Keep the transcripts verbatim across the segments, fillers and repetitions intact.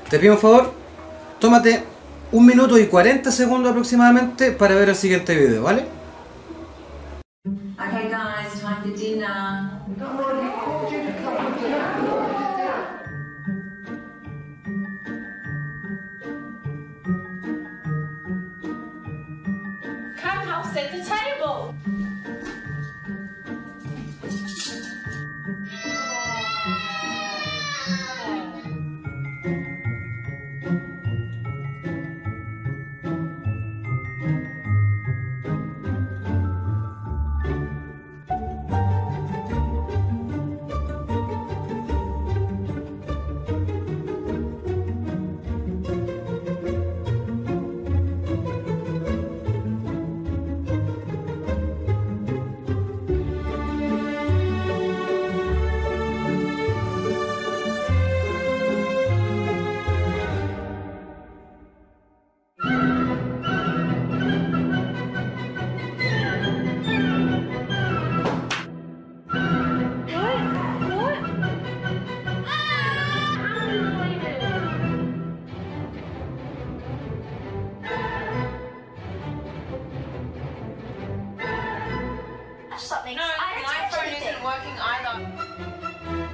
Te pido un favor, tómate un minuto y cuarenta segundos aproximadamente para ver el siguiente video, ¿vale? Okay guys, time for dinner. Come help set the table. Something. No, I my phone touched isn't it. working either.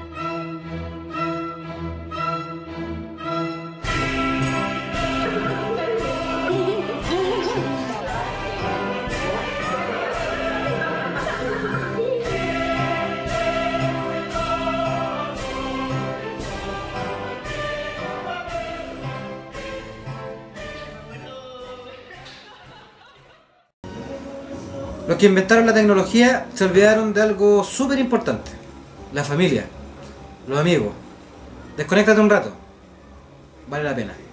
Los que inventaron la tecnología se olvidaron de algo súper importante: la familia, los amigos. Desconéctate un rato, vale la pena.